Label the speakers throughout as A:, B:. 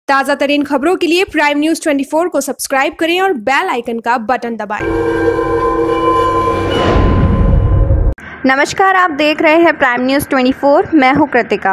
A: ताज़ा तरीन खबरों के लिए प्राइम न्यूज़ 24 को सब्सक्राइब करें और बेल आइकन का बटन दबाएं।
B: नमस्कार, आप देख रहे हैं प्राइम न्यूज़ 24। मैं हूं कृतिका।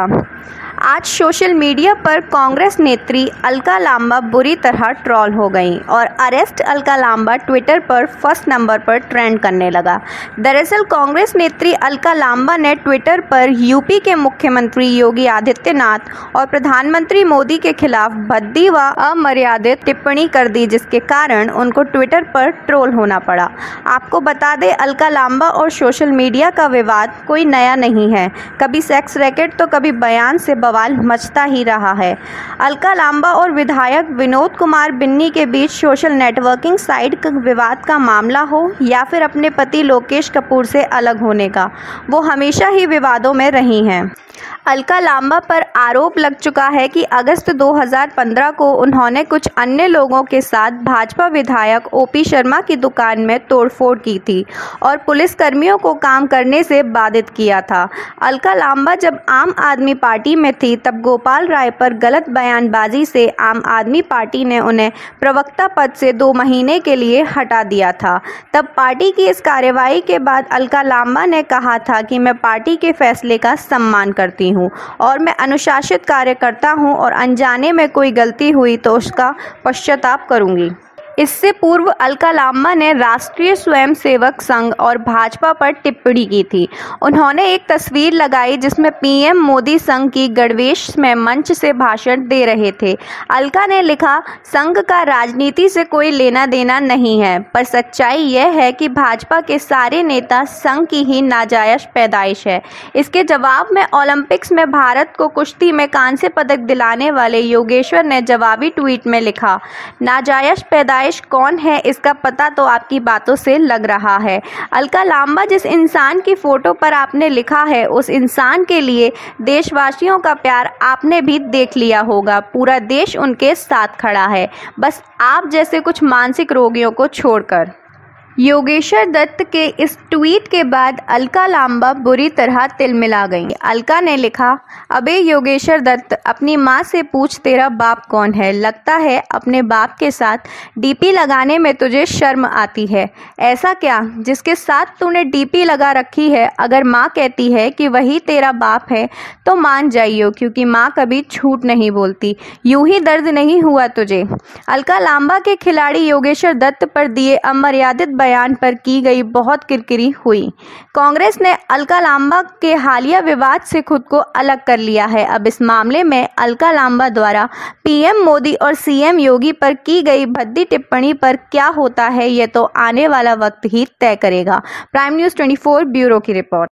B: आज सोशल मीडिया पर कांग्रेस नेत्री अलका लांबा बुरी तरह ट्रोल हो गई और अरेस्ट अलका लांबा ट्विटर पर फर्स्ट नंबर पर ट्रेंड करने लगा। दरअसल कांग्रेस नेत्री अलका लांबा ने ट्विटर पर यूपी के मुख्यमंत्री योगी आदित्यनाथ और प्रधानमंत्री मोदी के खिलाफ भद्दी व अमर्यादित टिप्पणी कर दी, जिसके कारण उनको ट्विटर पर ट्रोल होना पड़ा। आपको बता दें, अलका लांबा और सोशल मीडिया का विवाद कोई नया नहीं है। कभी सेक्स रैकेट तो कभी बयान से बवाल मचता ही रहा है। अलका लांबा और विधायक विनोद कुमार बिन्नी के बीच सोशल नेटवर्किंग साइट विवाद का मामला हो या फिर अपने पति लोकेश कपूर से अलग होने का, वो हमेशा ही विवादों में रही हैं। अलका लांबा पर आरोप लग चुका है कि अगस्त 2015 को उन्होंने कुछ अन्य लोगों के साथ भाजपा विधायक ओपी शर्मा की दुकान में तोड़फोड़ की थी और पुलिसकर्मियों को काम करने से बाधित किया था। अलका लांबा जब आम आदमी पार्टी में थी तब गोपाल राय पर गलत बयानबाजी से आम आदमी पार्टी ने उन्हें प्रवक्ता पद से 2 महीने के लिए हटा दिया था। तब पार्टी की इस कार्रवाई के बाद अलका लांबा ने कहा था कि मैं पार्टी के फैसले का सम्मान करती हूँ और मैं अनुशासित कार्यकर्ता हूं और अनजाने में कोई गलती हुई तो उसका पश्चाताप करूंगी। इससे पूर्व अलका लांबा ने राष्ट्रीय स्वयंसेवक संघ और भाजपा पर टिप्पणी की थी। उन्होंने एक तस्वीर लगाई जिसमें पीएम मोदी संघ की गणवेश में मंच से भाषण दे रहे थे। अलका ने लिखा, संघ का राजनीति से कोई लेना देना नहीं है, पर सच्चाई यह है कि भाजपा के सारे नेता संघ की ही नाजायज पैदाइश है। इसके जवाब में ओलंपिक्स में भारत को कुश्ती में कांस्य पदक दिलाने वाले योगेश्वर ने जवाबी ट्वीट में लिखा, नाजायज पैदाइश कौन है इसका पता तो आपकी बातों से लग रहा है। अलका लांबा, जिस इंसान की फोटो पर आपने लिखा है उस इंसान के लिए देशवासियों का प्यार आपने भी देख लिया होगा। पूरा देश उनके साथ खड़ा है, बस आप जैसे कुछ मानसिक रोगियों को छोड़कर। योगेश्वर दत्त के इस ट्वीट के बाद अलका लांबा बुरी तरह तिलमिला गई। अलका ने लिखा, अबे योगेश्वर दत्त, अपनी माँ से पूछ तेरा बाप कौन है। लगता है अपने बाप के साथ डीपी लगाने में तुझे शर्म आती है। ऐसा क्या जिसके साथ तूने डीपी लगा रखी है? अगर माँ कहती है कि वही तेरा बाप है तो मान जाइयो, क्योंकि माँ कभी झूठ नहीं बोलती। यूं ही दर्द नहीं हुआ तुझे? अलका लांबा के खिलाड़ी योगेश्वर दत्त पर दिए अमर्यादित बयान पर की गई बहुत किरकिरी हुई। कांग्रेस ने अलका लांबा के हालिया विवाद से खुद को अलग कर लिया है। अब इस मामले में अलका लांबा द्वारा पीएम मोदी और सीएम योगी पर की गई भद्दी टिप्पणी पर क्या होता है, यह तो आने वाला वक्त ही तय करेगा। प्राइम न्यूज़ 24 ब्यूरो की रिपोर्ट।